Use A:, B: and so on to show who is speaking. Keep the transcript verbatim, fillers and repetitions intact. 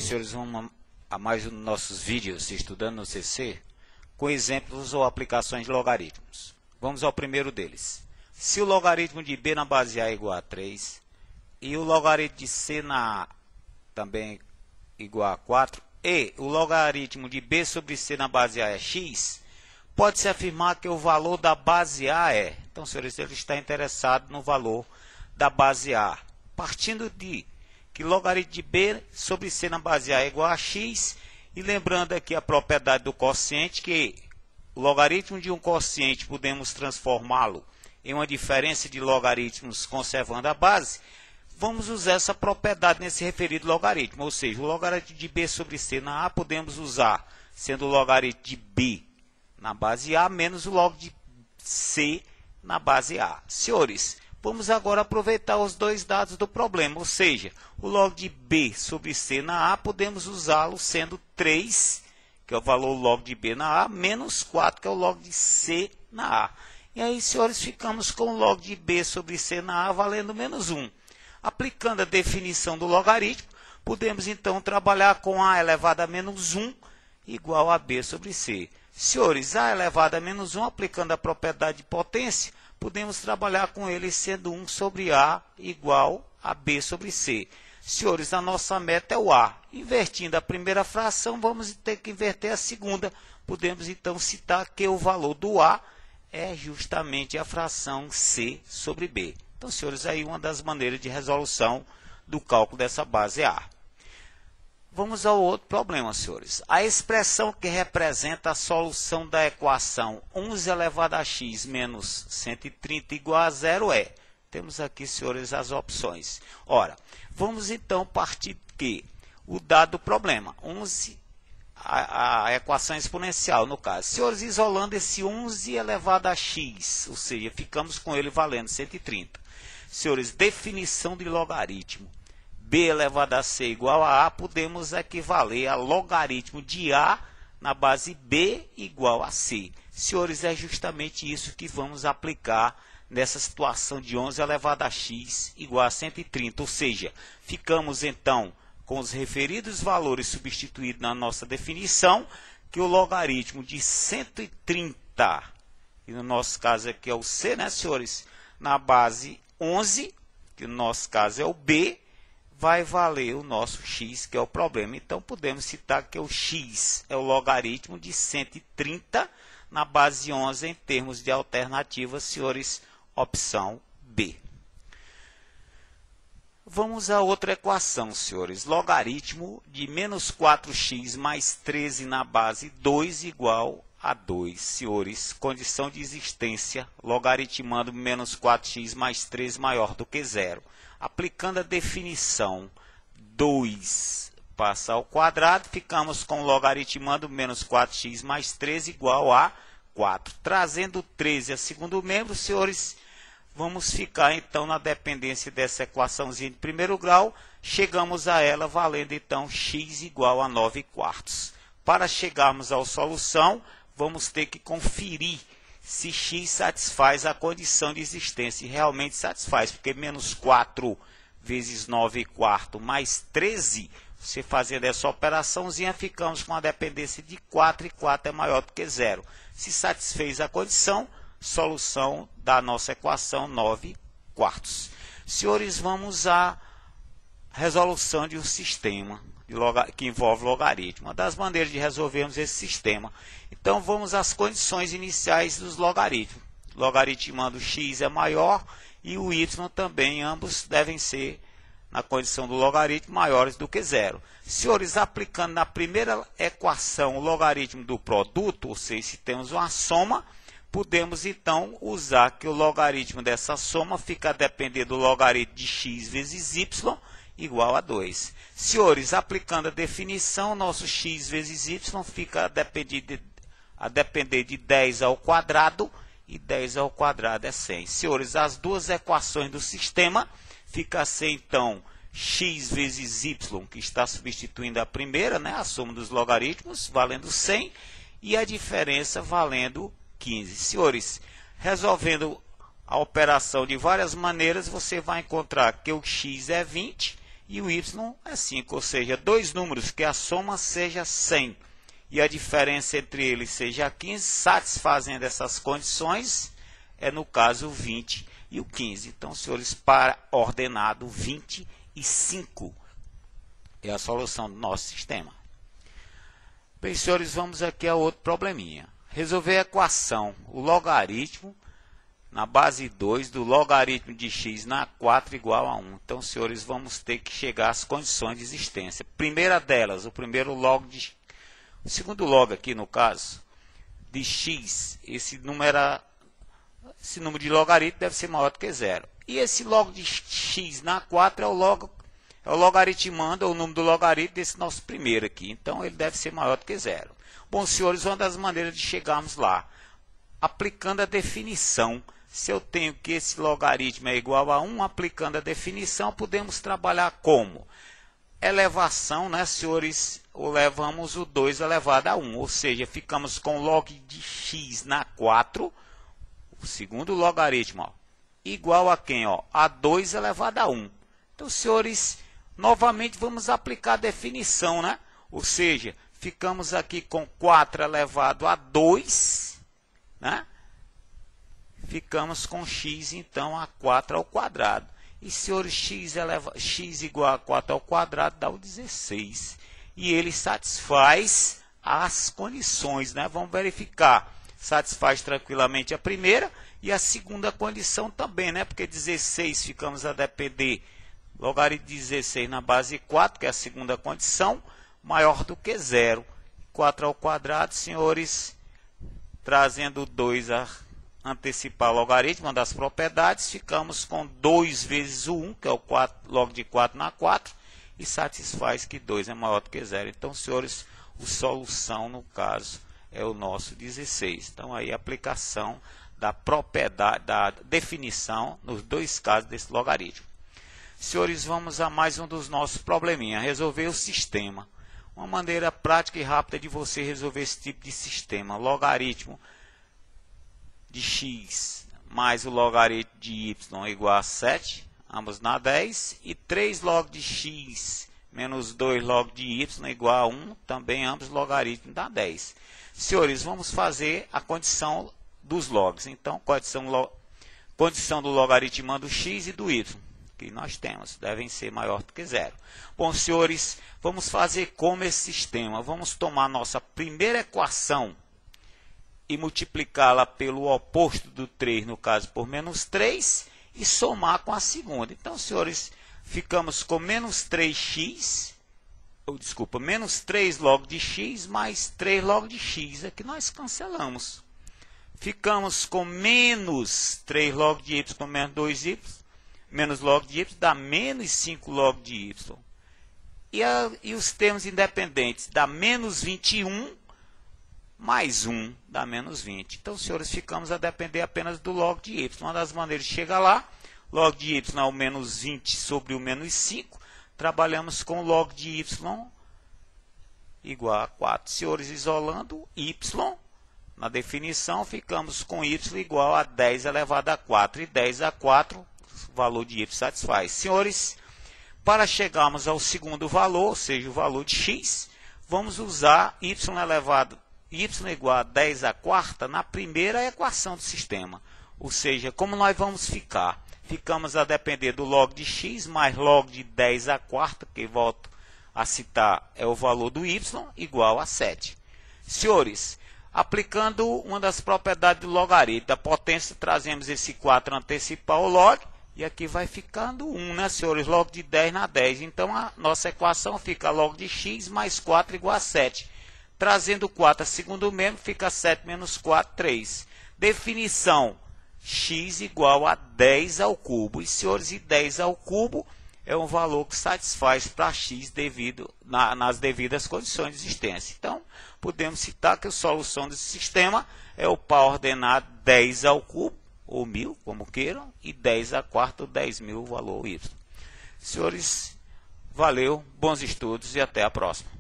A: senhores, vamos a mais um dos nossos vídeos estudando no C C com exemplos ou aplicações de logaritmos. Vamos ao primeiro deles. Se o logaritmo de b na base a é igual a três e o logaritmo de c na a também igual a quatro e o logaritmo de b sobre c na base a é x, pode-se afirmar que o valor da base a é... Então, senhores, ele está interessado no valor da base a. Partindo de que logaritmo de b sobre c na base a é igual a x, e lembrando aqui a propriedade do quociente, que o logaritmo de um quociente podemos transformá-lo em uma diferença de logaritmos conservando a base, vamos usar essa propriedade nesse referido logaritmo, ou seja, o logaritmo de b sobre c na a podemos usar sendo o logaritmo de b na base a menos o log de c na base a. Senhores, vamos agora aproveitar os dois dados do problema, ou seja, o log de b sobre c na a, podemos usá-lo sendo três, que é o valor log de b na a, menos quatro, que é o log de c na a. E aí, senhores, ficamos com o log de b sobre c na a valendo menos um. Aplicando a definição do logaritmo, podemos então trabalhar com a elevado a menos um igual a b sobre c. Senhores, a elevado a menos um, aplicando a propriedade de potência, podemos trabalhar com ele sendo um sobre a igual a b sobre c. Senhores, a nossa meta é o a. Invertindo a primeira fração, vamos ter que inverter a segunda. Podemos então citar que o valor do a é justamente a fração c sobre b. Então, senhores, aí uma das maneiras de resolução do cálculo dessa base a. Vamos ao outro problema, senhores. A expressão que representa a solução da equação onze elevado a x menos cento e trinta igual a zero é... Temos aqui, senhores, as opções. Ora, vamos então partir que o dado problema, onze, a, a equação exponencial, no caso. Senhores, isolando esse onze elevado a x, ou seja, ficamos com ele valendo cento e trinta. Senhores, definição de logaritmo. B elevado a c igual a a, podemos equivaler a logaritmo de a na base b igual a c. Senhores, é justamente isso que vamos aplicar nessa situação de onze elevado a x igual a cento e trinta. Ou seja, ficamos então com os referidos valores substituídos na nossa definição, que o logaritmo de cento e trinta, e no nosso caso aqui é o c, né, senhores, na base onze, que no nosso caso é o b, vai valer o nosso x, que é o problema. Então, podemos citar que o x é o logaritmo de cento e trinta na base onze em termos de alternativa, senhores, opção B. Vamos a outra equação, senhores. Logaritmo de menos quatro x mais treze na base dois igual a dois. Senhores, condição de existência, logaritmando menos quatro x mais treze maior do que zero. Aplicando a definição dois passa ao quadrado, ficamos com logaritmando menos quatro x mais treze igual a quatro. Trazendo treze a segundo membro, senhores, vamos ficar então na dependência dessa equaçãozinha de primeiro grau. Chegamos a ela valendo então x igual a nove quartos. Para chegarmos à solução, vamos ter que conferir se x satisfaz a condição de existência. E realmente satisfaz, porque menos quatro vezes nove quartos mais treze, você fazendo essa operaçãozinha, ficamos com a dependência de quatro, e quatro é maior do que zero. Se satisfez a condição, solução da nossa equação nove quartos. Senhores, vamos à resolução de um sistema que envolve logaritmo. Uma das maneiras de resolvermos esse sistema. Então, vamos às condições iniciais dos logaritmos. Logaritmando x é maior e o y também, ambos devem ser, na condição do logaritmo, maiores do que zero. Senhores, aplicando na primeira equação o logaritmo do produto, ou seja, se temos uma soma, podemos então usar que o logaritmo dessa soma fica a depender do logaritmo de x vezes y igual a dois. Senhores, aplicando a definição, nosso x vezes y fica a depender de, a depender de dez ao quadrado, e dez ao quadrado é cem. Senhores, as duas equações do sistema fica a ser então x vezes y, que está substituindo a primeira, né, a soma dos logaritmos, valendo cem, e a diferença valendo quinze. Senhores, resolvendo a operação de várias maneiras, você vai encontrar que o x é vinte e o y é cinco, ou seja, dois números que a soma seja cem e a diferença entre eles seja quinze, satisfazendo essas condições, é no caso o vinte e o quinze. Então, senhores, para ordenado vinte e cinco é a solução do nosso sistema. Bem, senhores, vamos aqui a outro probleminha. Resolver a equação, o logaritmo na base dois do logaritmo de x na quatro igual a um. Então, senhores, vamos ter que chegar às condições de existência. Primeira delas, o primeiro log de... O segundo log aqui, no caso, de x, esse número, esse número de logaritmo deve ser maior do que zero. E esse log de x na quatro é o, log, é o logaritmando, ou o número do logaritmo desse nosso primeiro aqui. Então, ele deve ser maior do que zero. Bom, senhores, uma das maneiras de chegarmos lá, aplicando a definição. Se eu tenho que esse logaritmo é igual a um, aplicando a definição, podemos trabalhar como? Elevação, né, senhores? Ou levamos o dois elevado a um, ou seja, ficamos com log de x na quatro, o segundo logaritmo, ó, igual a quem? Ó, a dois elevado a um. Então, senhores, novamente vamos aplicar a definição, né? Ou seja, ficamos aqui com quatro elevado a dois, né? Ficamos com x, então, a quatro ao quadrado. E, senhores, x, eleva, x igual a quatro ao quadrado dá o dezesseis. E ele satisfaz as condições, né? Vamos verificar. Satisfaz tranquilamente a primeira e a segunda condição também, né? Porque dezesseis ficamos a depender logaritmo de dezesseis na base quatro, que é a segunda condição, maior do que zero. quatro ao quadrado, senhores, trazendo dois a antecipar o logaritmo, uma das propriedades, ficamos com dois vezes o um, que é o quatro, log de quatro na quatro, e satisfaz que dois é maior do que zero. Então, senhores, a solução, no caso, é o nosso dezesseis. Então, aí a aplicação da propriedade, da definição, nos dois casos desse logaritmo. Senhores, vamos a mais um dos nossos probleminhas, resolver o sistema. Uma maneira prática e rápida de você resolver esse tipo de sistema, logaritmo de x mais o logaritmo de y igual a sete, ambos na dez, e três log de x menos dois log de y igual a um, também ambos logaritmos dá dez. Senhores, vamos fazer a condição dos logs. Então, condição, lo, condição do logaritmando x e do y, que nós temos, devem ser maior do que zero. Bom, senhores, vamos fazer como esse sistema. Vamos tomar nossa primeira equação e multiplicá-la pelo oposto do três, no caso por menos três, e somar com a segunda. Então, senhores, ficamos com menos três x, ou desculpa, menos três log de x mais três log de x, aqui nós cancelamos. Ficamos com menos três log de y com menos dois y, menos log de y dá menos cinco log de y. E, a, e os termos independentes dá menos vinte e um mais um dá menos vinte. Então, senhores, ficamos a depender apenas do log de y. Uma das maneiras de chegar lá, log de y é o menos vinte sobre o menos cinco. Trabalhamos com log de y igual a quatro. Senhores, isolando y, na definição, ficamos com y igual a dez elevado a quatro. E dez a quatro, o valor de y satisfaz. Senhores, para chegarmos ao segundo valor, ou seja, o valor de x, vamos usar y elevado y igual a dez a quarta na primeira equação do sistema. Ou seja, como nós vamos ficar? Ficamos a depender do log de x mais log de dez a quarta, que volto a citar é o valor do y, igual a sete. Senhores, aplicando uma das propriedades do logaritmo da potência, trazemos esse quatro antecipar o log, e aqui vai ficando um, né, senhores? Log de dez na dez. Então, a nossa equação fica log de x mais quatro igual a sete. Trazendo quatro a segundo membro, fica sete menos quatro, três. Definição, x igual a dez ao cubo. E, senhores, e dez ao cubo é um valor que satisfaz para x devido, na, nas devidas condições de existência. Então, podemos citar que a solução desse sistema é o par ordenado dez ao cubo, ou mil, como queiram, e dez a quarta, ou dez mil, o valor y. Senhores, valeu, bons estudos e até a próxima.